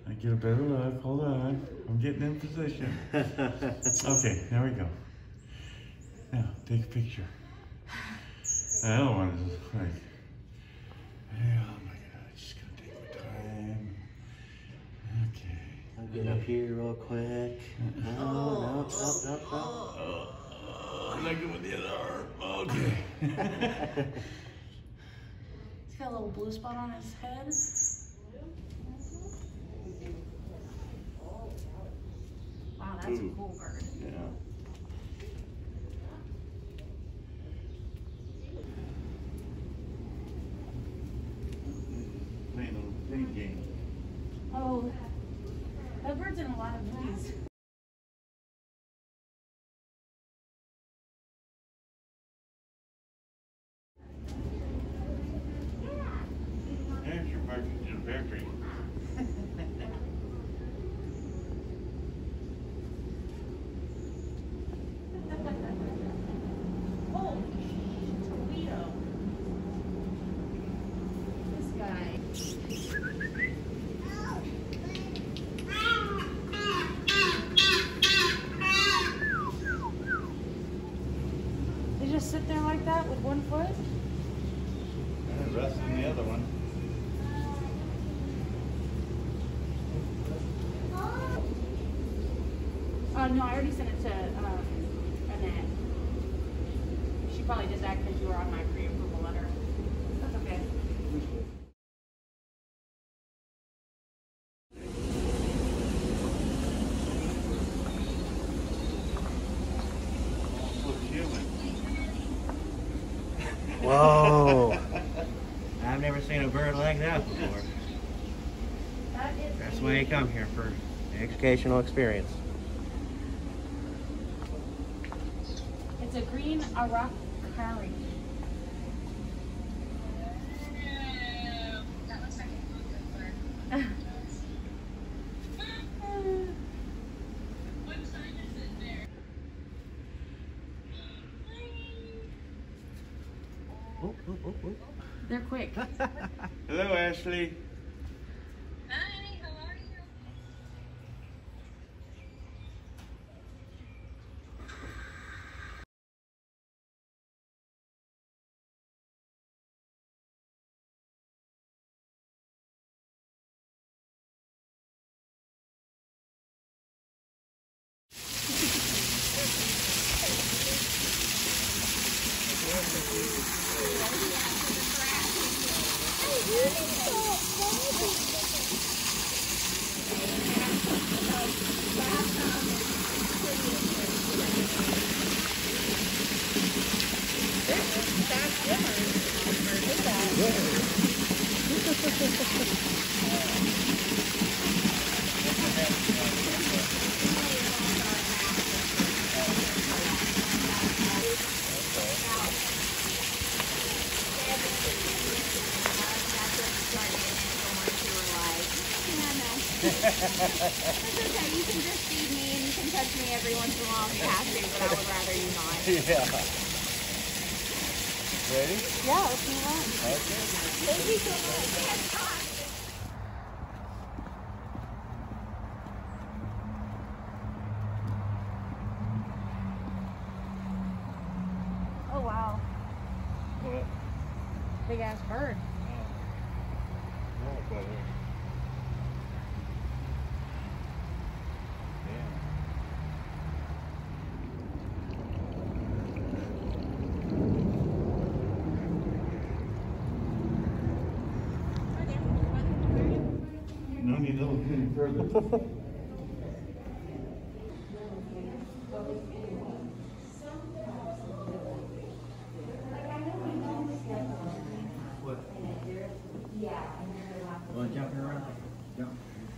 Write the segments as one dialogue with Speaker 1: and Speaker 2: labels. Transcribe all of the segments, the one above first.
Speaker 1: I get a better look. Hold on. I'm getting in position. Okay, there we go. Now, take a picture. The other one is like, hey, oh my God, just gonna take my time. Okay.
Speaker 2: I'll get up here real quick. No.
Speaker 1: I'm not good with the other arm. Okay.
Speaker 3: He's got a little blue spot on his head. Wow, that's a cool bird.
Speaker 1: Yeah. Playing a little ping game.
Speaker 3: Oh, that bird's in a lot of movies.
Speaker 1: There's your bird in the factory.
Speaker 3: Oh, Toledo. This guy. They just sit there like that with one foot?
Speaker 1: And rest on the other one.
Speaker 3: No, I already sent it to Annette. She probably did that because you were on my pre-approval letter. That's okay.
Speaker 2: Whoa! I've never seen a bird like that before. That's why you come here, for educational experience.
Speaker 3: It's a green aracari.
Speaker 4: That looks like a good bird. What time is it there?
Speaker 3: They're quick.
Speaker 1: Hello, Ashley.
Speaker 4: Hi, how are you?
Speaker 5: It's okay, you can just feed me and you can touch me every once in a while if you have to, but I would rather you not.
Speaker 1: Yeah. Ready?
Speaker 5: Yeah, let's move on.
Speaker 1: Okay.
Speaker 5: Thank you so much. Oh wow.
Speaker 1: What?
Speaker 5: Big ass bird.
Speaker 1: Oh, brother. No need to look any further.
Speaker 2: What? Want to jump around? Jump.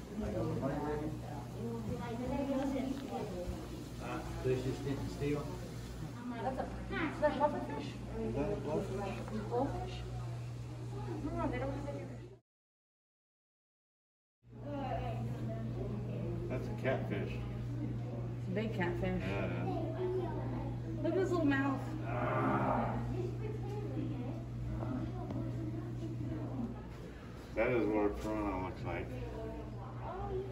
Speaker 2: Push this stick and steel.
Speaker 3: Is that pufferfish?
Speaker 1: Is that a blowfish?
Speaker 3: Goldfish? No, they don't have any.
Speaker 1: That's a catfish.
Speaker 3: It's a big catfish.
Speaker 1: Yeah.
Speaker 3: Look at his little mouth.
Speaker 1: That is what a piranha looks like.
Speaker 5: Oh,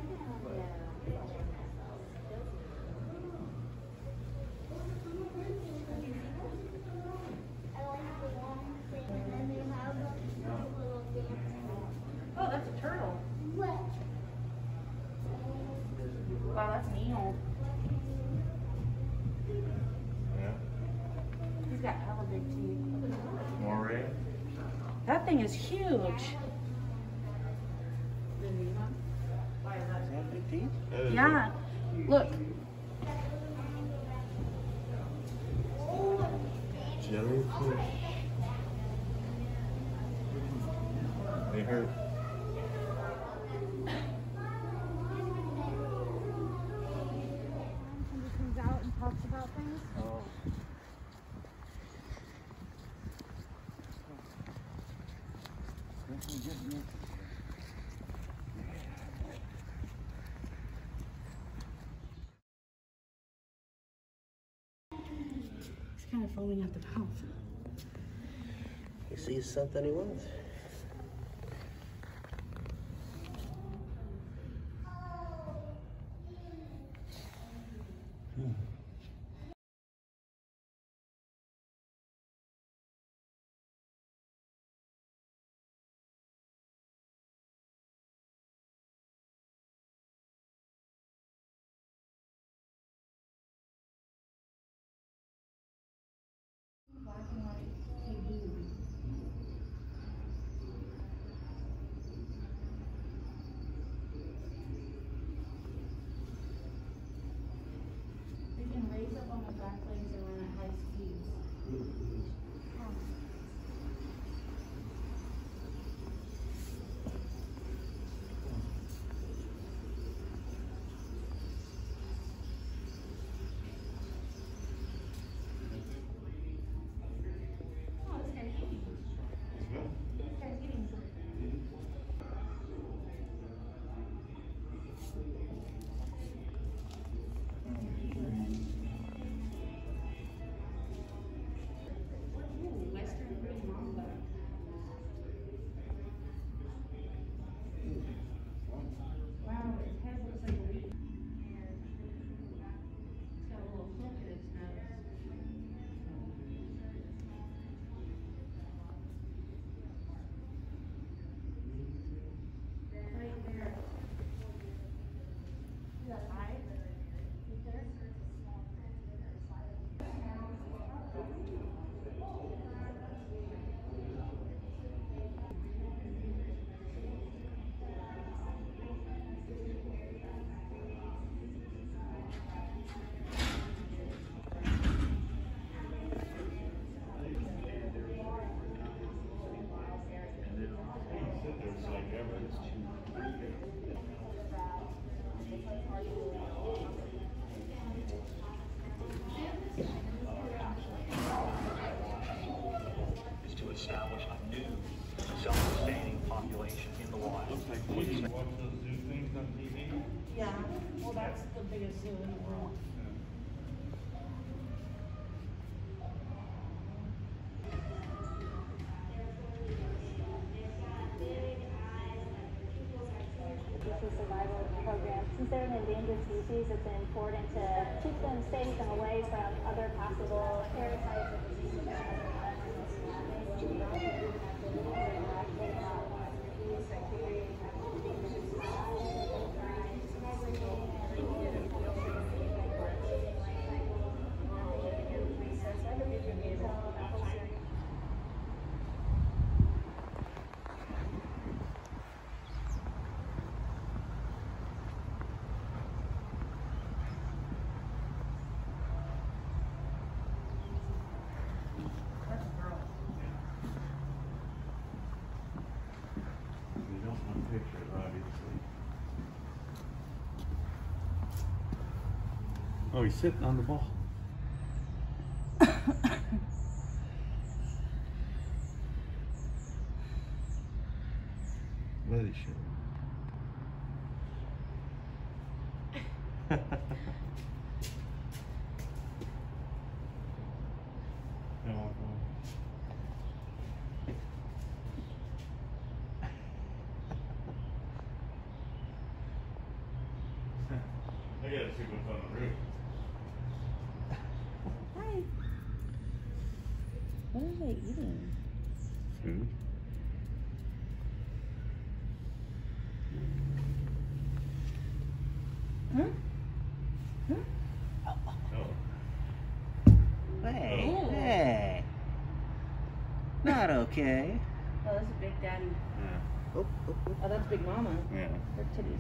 Speaker 3: big teeth.
Speaker 1: Moray.
Speaker 3: That thing is huge.
Speaker 2: Is that big teeth?
Speaker 3: Yeah. Look.
Speaker 2: Jellyfish. They hurt.
Speaker 5: Somebody comes out and talks about things.
Speaker 2: Oh.
Speaker 3: He's kind of foaming at the mouth.
Speaker 2: He sees something he wants.
Speaker 3: They can raise up on their back legs and run at high speeds. Oh, this guy's eating. This guy's eating. Ooh, Western green mamba. Wow, its head looks like a leaf. It's got a little hook in its nose. Right there. See that eye? Right there?
Speaker 6: Is to establish a new self-sustaining population in the wild.
Speaker 1: Watch those zoo things on TV?
Speaker 3: Yeah, well, that's the biggest zoo in the world.
Speaker 5: Survival program. Since they're an endangered species, it's important to keep them safe and away from other possible parasites or diseases.
Speaker 1: We don't want pictures, obviously. Oh, he's sitting on the ball. Let it show. I gotta see what's on the roof.
Speaker 5: Hi. What are they eating?
Speaker 1: Food.
Speaker 5: Huh? Huh?
Speaker 1: Oh.
Speaker 2: Hey,
Speaker 3: Ooh.
Speaker 2: hey. Not okay.
Speaker 3: Oh, that's a Big Daddy.
Speaker 1: Yeah.
Speaker 2: Oh, oh, oh.
Speaker 3: Oh, that's Big Mama.
Speaker 1: Yeah.
Speaker 3: Her titties.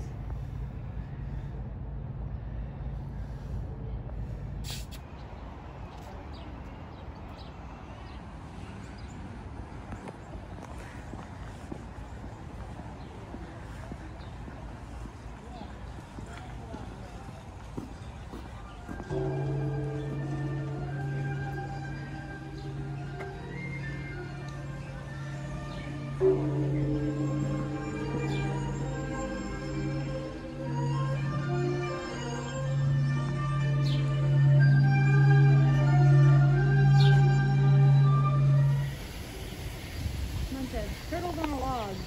Speaker 3: Turtles on a log.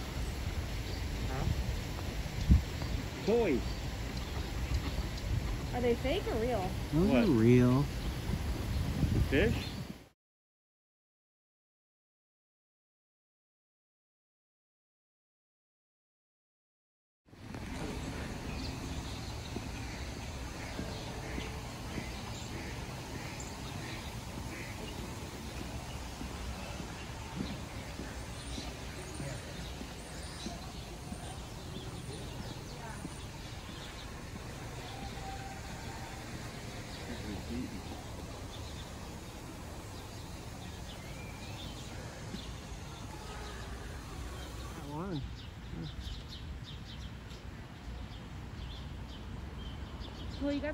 Speaker 2: Toys.
Speaker 3: Are they fake or real?
Speaker 2: Those
Speaker 1: What?
Speaker 2: are real.
Speaker 1: Fish?
Speaker 2: One.
Speaker 3: Well, you got.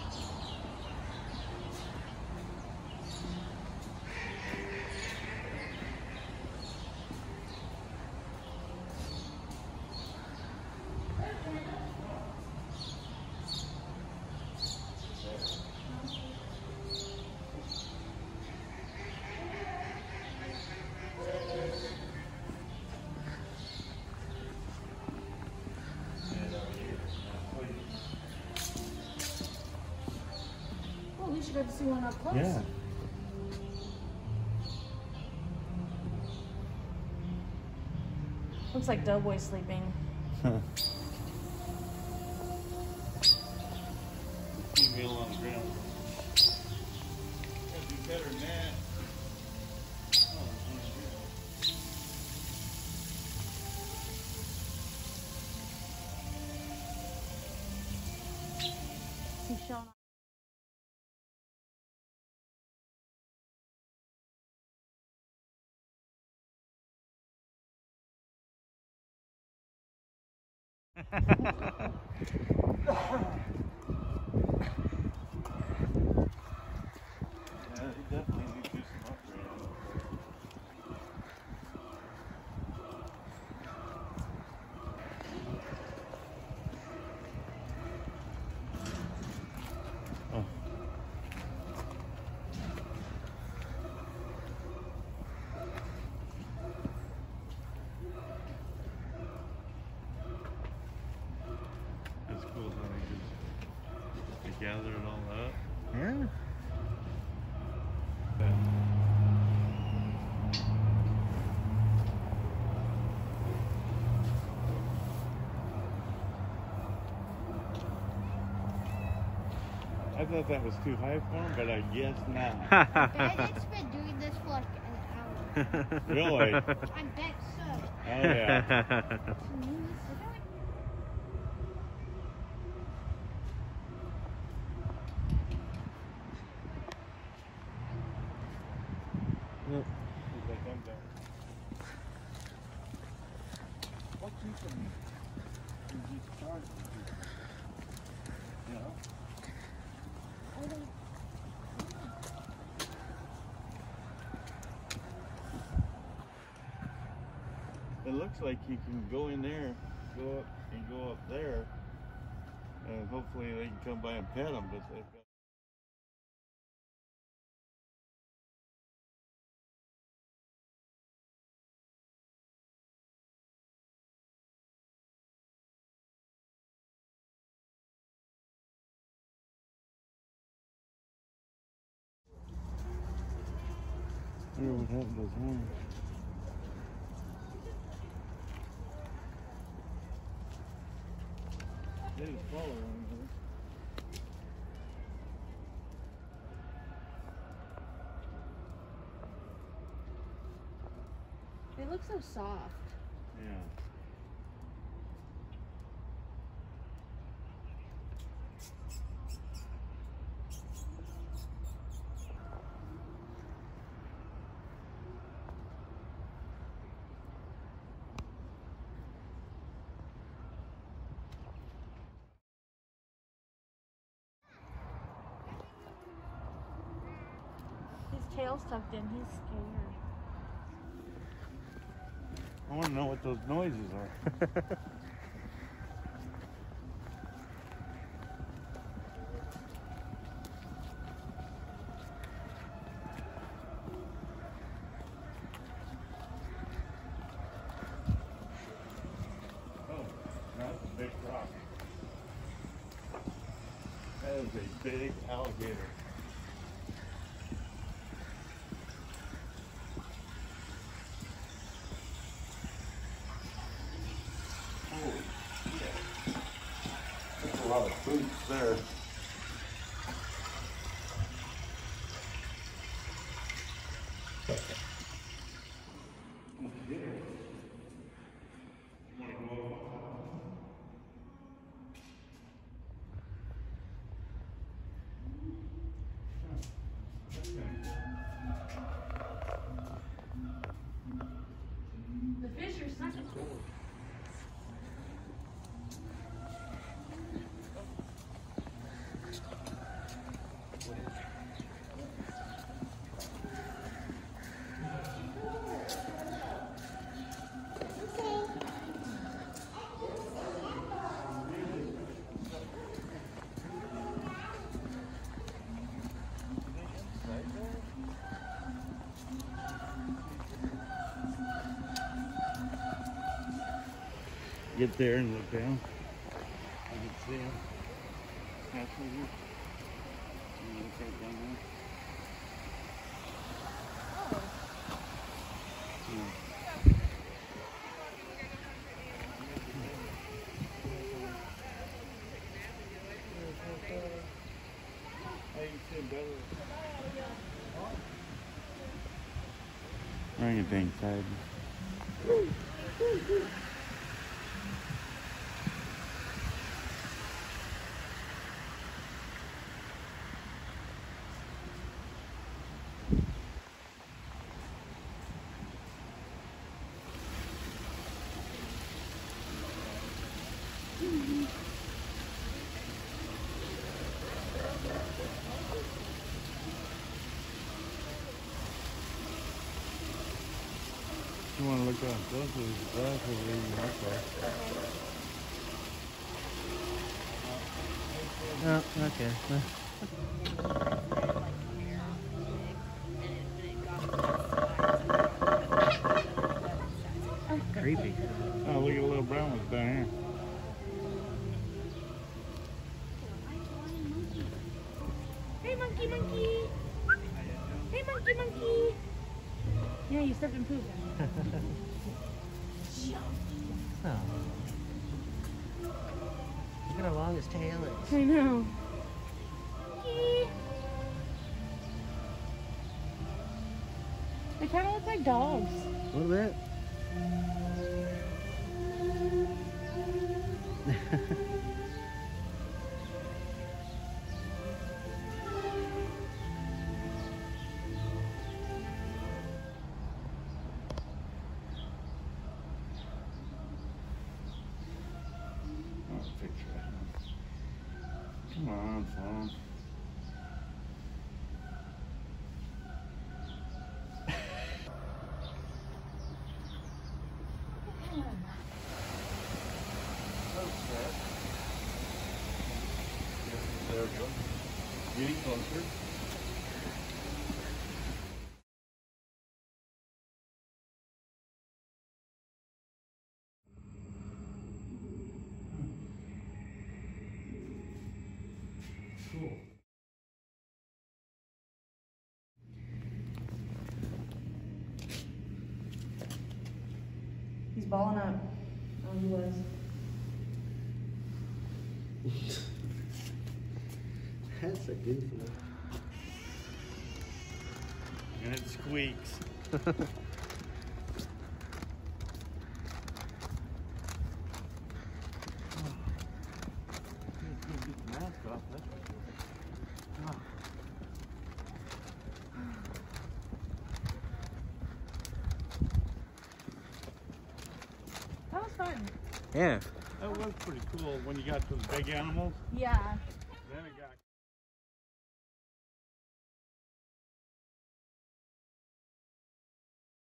Speaker 3: Well, we should go to see one up close.
Speaker 1: Yeah.
Speaker 3: Looks like Doughboy's sleeping.
Speaker 1: Female on the ground. Gotta do better than that.
Speaker 3: He's showing off.
Speaker 1: Yeah, you definitely need to do some upgrading. Oh. That's cool how they gather it all up.
Speaker 2: Yeah.
Speaker 1: I thought that was too high for him, but I guess not.
Speaker 7: Dad's been doing this for like an hour.
Speaker 1: Really?
Speaker 7: I bet so.
Speaker 1: Oh yeah.
Speaker 2: Yep.
Speaker 1: What you can you just charge people? You know? It looks like you can go in there, go up and go up there, and hopefully they can come by and pet them, but they've got I wonder what happened to those horns. They just follow one another.
Speaker 3: They look so soft.
Speaker 1: Yeah.
Speaker 3: His tail's tucked in. He's scared.
Speaker 1: I want to know what those noises are. Oh, that's a big rock. That is a big alligator. Holy shit. That's a lot of boots there.
Speaker 3: The fish are sucking.
Speaker 1: Get there and look down. I can see him. Halfway here. And look right down there. Yeah. How you feel better? Orangutan side. You want to look down closer, there's grass over there you walk by.
Speaker 2: Oh, okay. Creepy.
Speaker 1: Oh, look at the little brown ones down here.
Speaker 3: Hey, monkey, monkey. Hey, monkey, monkey. Yeah, you stepped in poop.
Speaker 2: Oh. Look at how long his tail is.
Speaker 3: I know. Monkey. They kind of look like dogs.
Speaker 2: A little bit.
Speaker 1: Picture. Come on, phone. There we go. Getting closer. Cool.
Speaker 3: He's balling up. Oh, he was.
Speaker 2: That's a goofy.
Speaker 1: And it squeaks.
Speaker 3: That was fun.
Speaker 2: Yeah.
Speaker 1: That was pretty cool when you got to the big animals.
Speaker 3: Yeah.